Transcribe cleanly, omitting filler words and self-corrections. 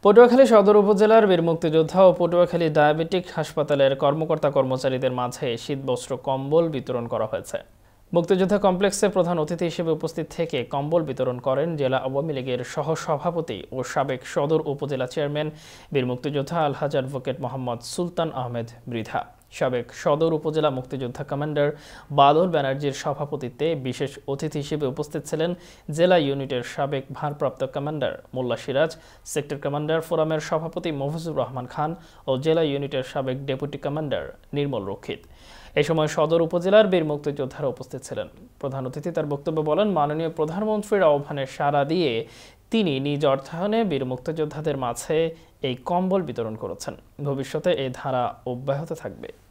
পটুয়াখালী সদর উপজেলার বীর মুক্তিযোদ্ধা ও পটুয়াখালী ডায়াবেটিক হাসপাতালের কর্মকর্তা-কর্মচারীদের মাঝে শীতবস্ত্র কম্বল বিতরণ করা হয়েছে। মুক্তিযোদ্ধা কমপ্লেক্সে প্রধান অতিথি হিসেবে উপস্থিত থেকে কম্বল বিতরণ করেন জেলা আওয়ামী লীগের সহ-সভাপতি ও সাবেক সদর উপজেলা চেয়ারম্যান বীর মুক্তিযোদ্ধা আলহাজ অ্যাডভোকেট মোহাম্মদ সুলতান আহমেদ মৃধা। সাবেক সদর উপজেলা মুক্তিযোদ্ধা কমান্ডার বাদল ব্যানার্জির সভাপতিত্বে বিশেষ অতিথি হিসেবে উপস্থিত ছিলেন জেলা ইউনিটের সাবেক ভারপ্রাপ্ত commander Molla Siraj, sector commander ফোরামের সভাপতি মফিজুর রহমান খান ও জেলা ইউনিটের সাবেক ডেপুটি কমান্ডার নির্মল রক্ষিত। এই সময় সদর উপজেলার বীর মুক্তিযোদ্ধারা উপস্থিত ছিলেন। প্রধান অতিথি তার বক্তব্যে বলেন, মাননীয় প্রধানমন্ত্রীর আহ্বানে সাড়া দিয়ে তিনি নিজ অর্থায়নে বীর মুক্তিযোদ্ধাদের মাঝে এই কম্বল বিতরণ করেছেন। ভবিষ্যতে এই ধারা অব্যাহত থাকবে।